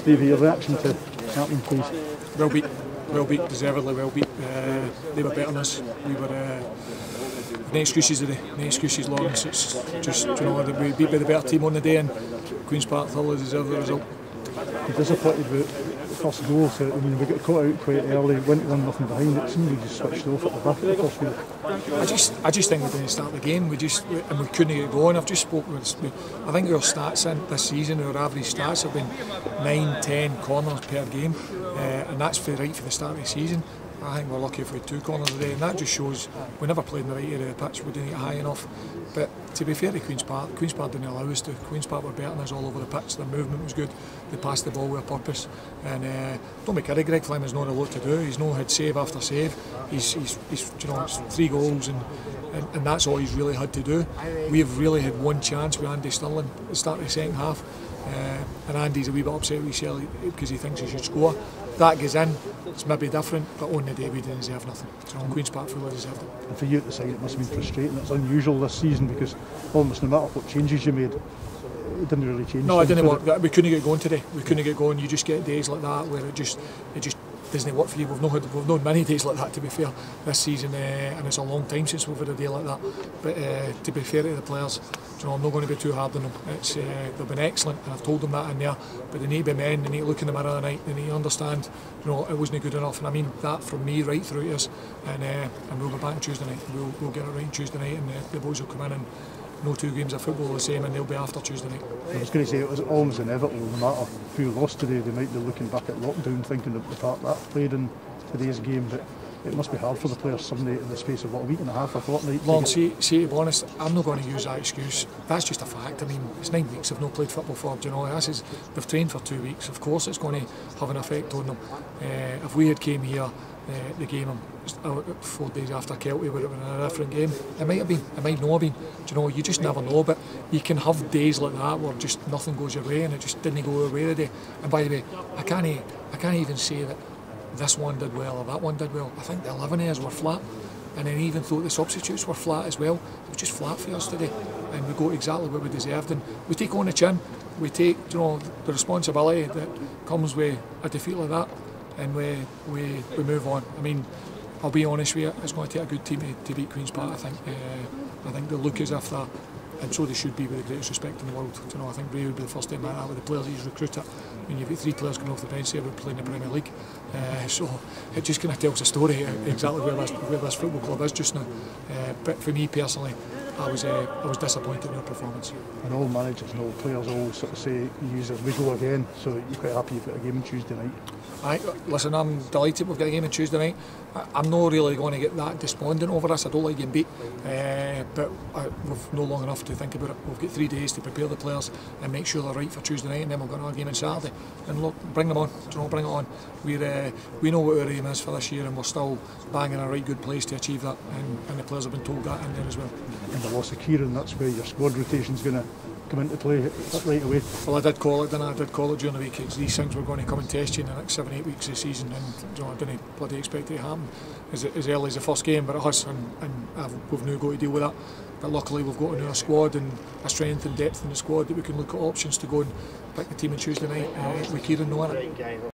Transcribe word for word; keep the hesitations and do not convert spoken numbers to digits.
Stevie, your reaction to happening, please? Well beat, well beat, deservedly well beat. Uh, they were better than us. We were. Uh, no excuses today. No excuses, Lawrence. It's just, you know, that we beat by the better team on the day, and Queen's Park thoroughly deserved the result. You're disappointed about the first goal. So, I mean, we got caught out quite early, went one nothing behind. It seemed we just switched off at the back of the first goal. I just, I just think we didn't start the game. We just, we, and we couldn't get going. I've just spoke with. I think our stats in this season, our average stats have been nine, ten corners per game, uh, and that's for right for the start of the season. I think we're lucky if we had two corners a day, and that just shows we never played in the right area of the pitch. We didn't get high enough. But to be fair to Queen's Park, Queen's Park didn't allow us to. Queen's Park were better than us all over the pitch. Their movement was good. They passed the ball with a purpose. And uh, don't be kidding, Greg Flynn has not a lot to do. He's not had save after save. He's, he's, he's you know, it's three goals and, and and that's all he's really had to do. We've really had one chance with Andy Stirling at the start of the second half. Uh, and Andy's a wee bit upset with Shelley because he thinks he should score. That goes in, it's maybe different, but on the day we didn't deserve nothing. So Queen's Park fully deserved it. And for you at the side, it must have been frustrating. It's unusual this season because almost no matter what changes you made, it didn't really change. No, I didn't work. We couldn't get going today. We couldn't get going. You just get days like that where it just, it just doesn't work for you. We've not had, we've known many days like that, to be fair, this season, uh, and it's a long time since we've had a day like that. But uh, to be fair to the players, you know, I'm not going to be too hard on them. It's, uh, they've been excellent, and I've told them that in there. But they need to be men. They need to look in the mirror at night. They need to understand, you know, it wasn't good enough. And I mean that from me right through to us. And uh, and we'll be back on Tuesday night. We'll we'll get it right on Tuesday night, and uh, the boys will come in and. No two games of football are the same, and they'll be after Tuesday night. I was going to say it was almost inevitable. No matter who lost today, they might be looking back at lockdown, thinking of the part that played in today's game. But it must be hard for the players someday in the space of what, a week and a half, a fortnight. Long, see, see, to be honest, I'm not going to use that excuse. That's just a fact. I mean, it's nine weeks I've not played football for. Do you know, this is, they've trained for two weeks. Of course, it's going to have an effect on them. Uh, if we had came here. Uh, the game uh, four days after Kelty would have been a different game. It might have been, it might not have been. Do you know, you just never know. But you can have days like that where just nothing goes your way and it just didn't go your way today. And by the way, I can't, I can't even say that this one did well or that one did well. I think the eleven A's were flat, and then even though the substitutes were flat as well, it was just flat for us today. And we got exactly what we deserved. And we take on the chin. We take, you know, the responsibility that comes with a defeat like that. And we, we we move on. I mean, I'll be honest with you, it's going to take a good team to, to beat Queen's Park. I think uh, I think they look as if they're, and so they should be with the greatest respect in the world. You know, I think Ray would be the first to admit that with the players he's recruited. I mean, you've got three players coming off the bench here playing in the Premier League. Uh, so it just kind of tells a story exactly where this, where this football club is just now. Uh, but for me personally, I was uh, I was disappointed in their performance. And all managers and all players always sort of say, use it, we go again. So you're quite happy you've got a game on Tuesday night. I, listen, I'm delighted we've got a game on Tuesday night. I, I'm not really going to get that despondent over this. I don't like getting beat, uh, but I, we've no long enough to think about it. We've got three days to prepare the players and make sure they're right for Tuesday night, and then we've got another game on Saturday. And look, bring them on. Do you know, bring it on. We're uh, we know what our aim is for this year, and we're still banging a right good place to achieve that. And, and the players have been told that in there as well. And the loss of Kieran, that's where your squad rotation's going to come into play right away. Well, I did call it, didn't I? I did call it during the week. It's these things were going to come and test you in the next seven, eight weeks of the season, and you know, I didn't bloody expect it to happen as, as early as the first game, but it has, and, and I've, we've now got to deal with that. But luckily, we've got a new squad and a strength and depth in the squad that we can look at options to go and pick the team on Tuesday night uh, with Kieran knowing it.